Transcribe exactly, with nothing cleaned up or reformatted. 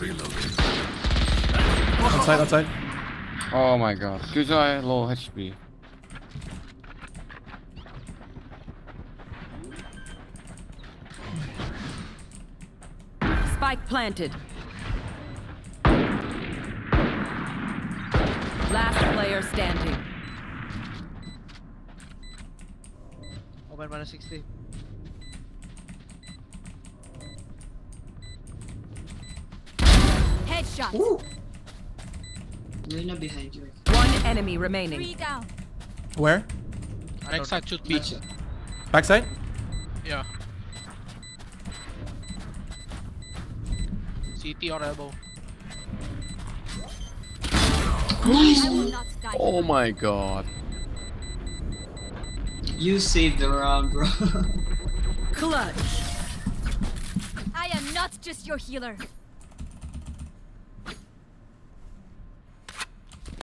Outside, outside. Oh my god. Good guy, low H P. Spike planted. Last player standing. Open mana sixty. Headshot. Ooh. Luna behind you. One enemy remaining. Three down. Where? Backside should be. Gotcha. Backside? Yeah. C T or elbow. I will not die. Oh my god. You saved the round, bro. Clutch. I am not just your healer.